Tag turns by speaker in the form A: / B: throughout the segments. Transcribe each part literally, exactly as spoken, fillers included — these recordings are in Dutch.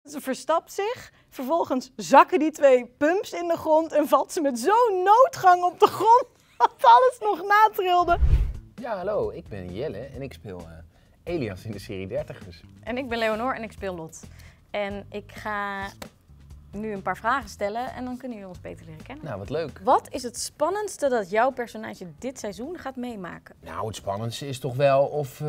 A: Ze verstapt zich, vervolgens zakken die twee pumps in de grond en valt ze met zo'n noodgang op de grond dat alles nog natrilde.
B: Ja, hallo, ik ben Jelle en ik speel uh, Elias in de serie dertigers.
A: En ik ben Leonor en ik speel Lot. En ik ga nu een paar vragen stellen en dan kunnen jullie ons beter leren kennen.
B: Nou, wat leuk.
A: Wat is het spannendste dat jouw personage dit seizoen gaat meemaken?
B: Nou, het spannendste is toch wel of,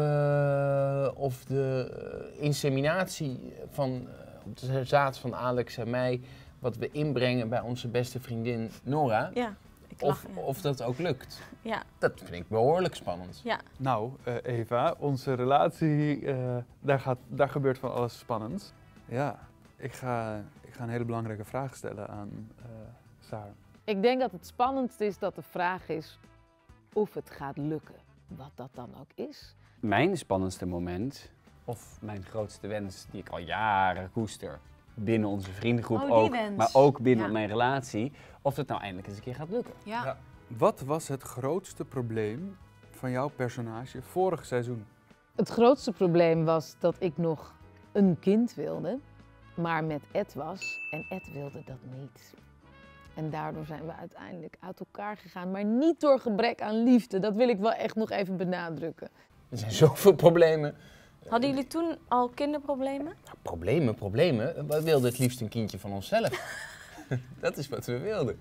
B: uh, of de uh, inseminatie van uh, op de zaad van Alex en mij, wat we inbrengen bij onze beste vriendin Nora.
A: Ja, ik lach,
B: of,
A: ja.
B: of dat ook lukt.
A: Ja.
B: Dat vind ik behoorlijk spannend.
A: Ja.
C: Nou, uh, Eva, onze relatie, uh, daar, gaat, daar gebeurt van alles spannends. Ja, ik ga, ik ga een hele belangrijke vraag stellen aan uh, Saar.
D: Ik denk dat het spannendste is dat de vraag is of het gaat lukken. Wat dat dan ook is.
E: Mijn spannendste moment, of mijn grootste wens die ik al jaren koester, binnen onze vriendengroep
A: oh,
E: ook,
A: wens.
E: maar ook binnen
A: ja.
E: mijn relatie, of het nou eindelijk eens een keer gaat lukken.
A: Ja.
C: Ja. Wat was het grootste probleem van jouw personage vorig seizoen?
D: Het grootste probleem was dat ik nog een kind wilde, maar met Ed was en Ed wilde dat niet. En daardoor zijn we uiteindelijk uit elkaar gegaan, maar niet door gebrek aan liefde. Dat wil ik wel echt nog even benadrukken.
B: Er zijn zoveel problemen.
A: Hadden jullie toen al kinderproblemen?
B: Nou, problemen, problemen. We wilden het liefst een kindje van onszelf. Dat is wat we wilden.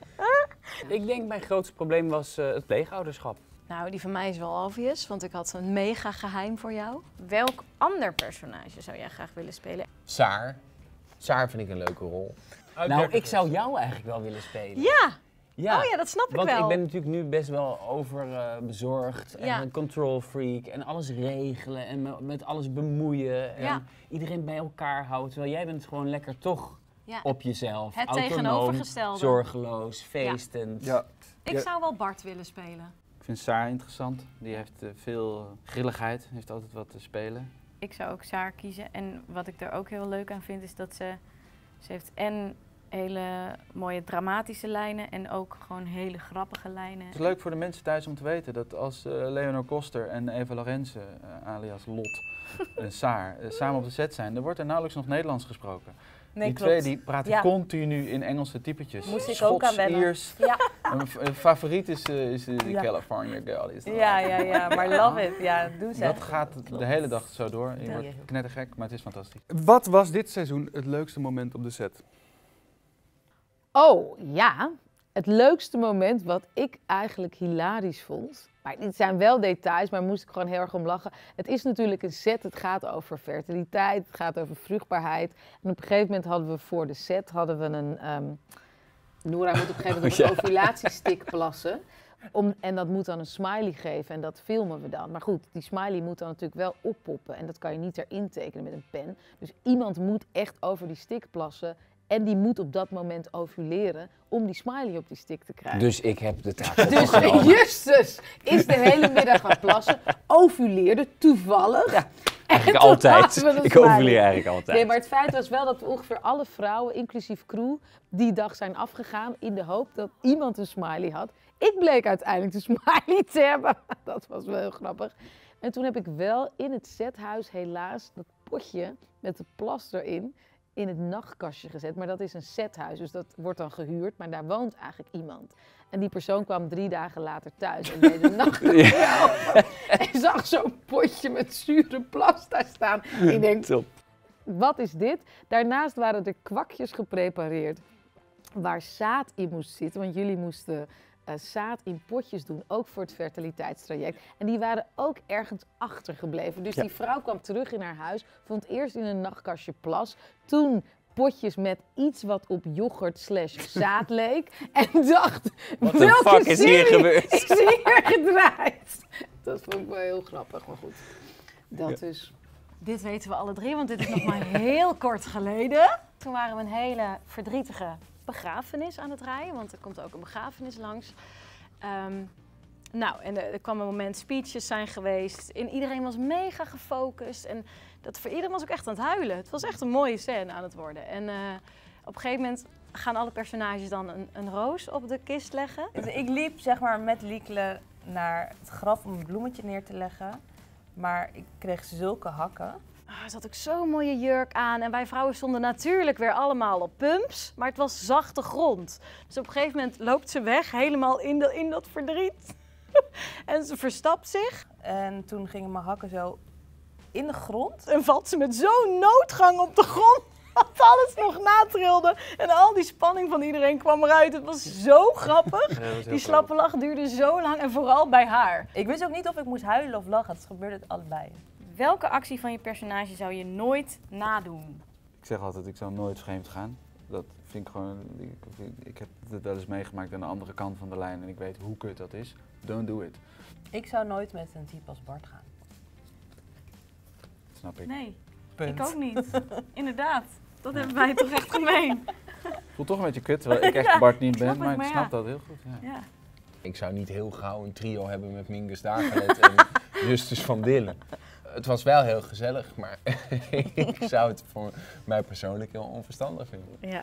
E: Ik denk mijn grootste probleem was uh, het pleegouderschap.
A: Nou, die van mij is wel obvious, want ik had een mega geheim voor jou. Welk ander personage zou jij graag willen spelen?
B: Saar. Saar vind ik een leuke rol.
E: Nou, ik zou jou eigenlijk wel willen spelen.
A: Ja!
E: Ja,
A: Oh ja, dat snap ik
E: want
A: wel.
E: ik ben natuurlijk nu best wel overbezorgd uh, en
A: Ja.
E: een control freak en alles regelen en me met alles bemoeien en
A: Ja.
E: iedereen bij elkaar houden. Terwijl jij bent gewoon lekker toch
A: Ja.
E: op jezelf,
A: Het
E: autonoom,
A: tegenovergestelde.
E: zorgeloos, feestend.
C: Ja.
A: Ik
C: Ja.
A: zou wel Bart willen spelen.
F: Ik vind Saar interessant. Die heeft uh, veel grilligheid, heeft altijd wat te spelen.
A: Ik zou ook Saar kiezen. En wat ik er ook heel leuk aan vind, is dat ze... Ze heeft en hele mooie dramatische lijnen en ook gewoon hele grappige lijnen.
F: Het is leuk voor de mensen thuis om te weten dat als uh, Leonor Koster en Eva Lorenze, uh, alias Lot en Saar, uh, samen op de set zijn, dan wordt er nauwelijks nog Nederlands gesproken.
A: Nee,
F: die
A: klopt.
F: twee die praten
A: Ja.
F: continu in Engelse typetjes.
A: Moest ik
F: Schots,
A: ook aan wennen.
F: Iers.
A: Ja.
F: Een f- een favoriet is, uh, is uh, de
A: Ja.
F: California Girl. Is dat
A: Ja, ja, ja, maar love it. Ja, doe ze.
F: Dat gaat de hele dag zo door. Je
A: Ja.
F: wordt knettergek, maar het is fantastisch.
C: Wat was dit seizoen het leukste moment op de set?
D: Oh ja, het leukste moment wat ik eigenlijk hilarisch vond. Maar dit zijn wel details, maar moest ik gewoon heel erg om lachen. Het is natuurlijk een set, het gaat over fertiliteit, het gaat over vruchtbaarheid. En op een gegeven moment hadden we voor de set hadden we een... Um, Nora moet op een gegeven moment op een ovulatiestick plassen. Om, en dat moet dan een smiley geven en dat filmen we dan. Maar goed, die smiley moet dan natuurlijk wel oppoppen en dat kan je niet erin tekenen met een pen. Dus iemand moet echt over die stick plassen. En die moet op dat moment ovuleren om die smiley op die stick te krijgen.
E: Dus ik heb de taak
D: Dus
E: opgenomen.
D: Justus is de hele middag gaan plassen, ovuleerde toevallig.
E: Ja,
D: En
E: eigenlijk
D: toen
E: altijd.
D: hadden we een
E: Ik
D: smiley.
E: ovuleer eigenlijk altijd.
D: Nee, maar het feit was wel dat ongeveer alle vrouwen, inclusief crew, die dag zijn afgegaan in de hoop dat iemand een smiley had. Ik bleek uiteindelijk de smiley te hebben. Dat was wel heel grappig. En toen heb ik wel in het sethuis helaas dat potje met de plas erin in het nachtkastje gezet. Maar dat is een sethuis, dus dat wordt dan gehuurd. Maar daar woont eigenlijk iemand. En die persoon kwam drie dagen later thuis en deed de nachtkastje open. En zag zo'n potje met zure plas daar staan. Ik denk,
E: Top.
D: wat is dit? Daarnaast waren er kwakjes geprepareerd waar zaad in moest zitten. Want jullie moesten uh, zaad in potjes doen, ook voor het fertiliteitstraject. En die waren ook ergens achtergebleven. Dus
E: Ja.
D: die vrouw kwam terug in haar huis, vond eerst in een nachtkastje plas, toen potjes met iets wat op yoghurt slash zaad leek. En dacht,
E: What the
D: welke
E: fuck is hier
D: serie
E: gebeurd?
D: is hier gedraaid? Dat vond ik wel heel grappig, maar goed. Dat dus.
A: Dit weten we alle drie, want dit is nog maar heel kort geleden. Toen waren we een hele verdrietige begrafenis aan het rijden, want er komt ook een begrafenis langs. Um, nou, en er, er kwam een moment, speeches zijn geweest en iedereen was mega gefocust. En dat voor iedereen was ook echt aan het huilen. Het was echt een mooie scène aan het worden. En uh, op een gegeven moment gaan alle personages dan een, een roos op de kist leggen.
G: Dus ik liep zeg maar met Liekle naar het graf om een bloemetje neer te leggen. Maar ik kreeg zulke hakken.
A: Ah, ze had ook zo'n mooie jurk aan. En wij vrouwen stonden natuurlijk weer allemaal op pumps. Maar het was zachte grond. Dus op een gegeven moment loopt ze weg, helemaal in, de, in dat verdriet. En ze verstapt zich.
G: En toen gingen mijn hakken zo in de grond.
A: En valt ze met zo'n noodgang op de grond. Dat alles nog natrilde. En al die spanning van iedereen kwam eruit. Het was zo grappig.
F: Ja, dat was heel
A: Die slappe lach duurde zo lang. En vooral bij haar.
G: Ik wist ook niet of ik moest huilen of lachen. Het gebeurde het allebei.
H: Welke actie van je personage zou je nooit nadoen?
F: Ik zeg altijd, ik zou nooit vreemd gaan. Dat vind ik gewoon, ik, ik heb het wel eens meegemaakt aan de andere kant van de lijn en ik weet hoe kut dat is. Don't do it.
G: Ik zou nooit met een type als Bart gaan.
F: Dat snap ik.
H: Nee,
G: Punt.
H: ik ook niet. Inderdaad, dat hebben wij toch echt gemeen.
F: Voelt toch een beetje kut, terwijl ik echt Bart niet
H: ik snap
F: ben,
H: het,
F: maar ik
H: maar
F: snap
H: ja.
F: dat heel goed. Ja.
H: Ja.
B: Ik zou niet heel gauw een trio hebben met Mingus Dagelet en Justus van Dillen. Het was wel heel gezellig, maar ik zou het voor mij persoonlijk heel onverstandig vinden.
A: Ja.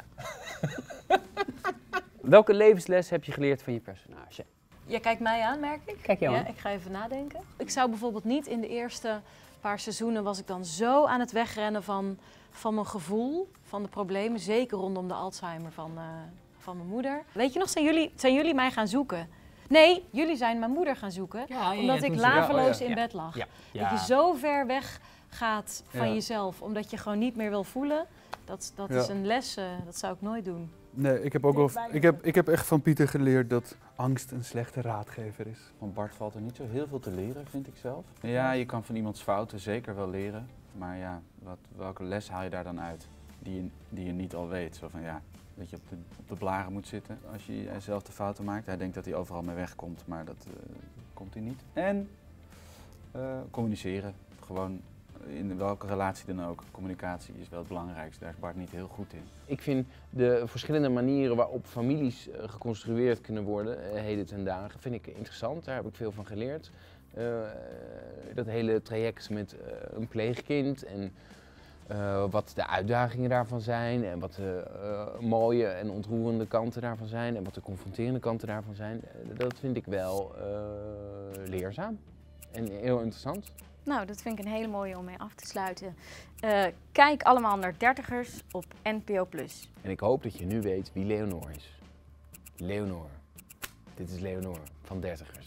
E: Welke levensles heb je geleerd van je personage?
A: Je kijkt mij aan, merk ik.
E: Kijk je aan.
A: Ja, ik ga even nadenken. Ik zou bijvoorbeeld niet in de eerste paar seizoenen was ik dan zo aan het wegrennen van, van mijn gevoel, van de problemen. Zeker rondom de Alzheimer van, uh, van mijn moeder. Weet je nog, zijn jullie, zijn jullie mij gaan zoeken? Nee, jullie zijn mijn moeder gaan zoeken.
E: Ja, ja,
A: omdat
E: ja,
A: ik
E: toen ze-
A: laveloos
E: ja, oh ja.
A: in
E: Ja.
A: bed lag.
E: Ja.
A: Dat je zo ver weg gaat van
C: Ja.
A: jezelf, omdat je gewoon niet meer wil voelen. Dat, dat
C: Ja.
A: is een les, uh, dat zou ik nooit doen.
C: Nee, ik heb ook wel, ik heb, ik heb echt van Pieter geleerd dat angst een slechte raadgever is.
F: Van Bart valt er niet zo heel veel te leren, vind ik zelf. Ja, je kan van iemands fouten zeker wel leren. Maar ja, wat, welke les haal je daar dan uit die je, die je niet al weet? Zo van ja, dat je op de, op de blaren moet zitten als je zelf de fouten maakt. Hij denkt dat hij overal mee wegkomt, maar dat uh, komt hij niet. En uh, communiceren. Gewoon in welke relatie dan ook. Communicatie is wel het belangrijkste. Daar is Bart niet heel goed in.
B: Ik vind de verschillende manieren waarop families uh, geconstrueerd kunnen worden, uh, heden ten dagen, vind ik interessant. Daar heb ik veel van geleerd. Uh, dat hele traject met uh, een pleegkind en uh, wat de uitdagingen daarvan zijn en wat de uh, mooie en ontroerende kanten daarvan zijn en wat de confronterende kanten daarvan zijn. Uh, dat vind ik wel uh, leerzaam en heel interessant.
H: Nou, dat vind ik een hele mooie om mee af te sluiten. Uh, kijk allemaal naar dertigers op N P O plus.
B: En ik hoop dat je nu weet wie Leonor is. Leonor. Dit is Leonor van dertigers.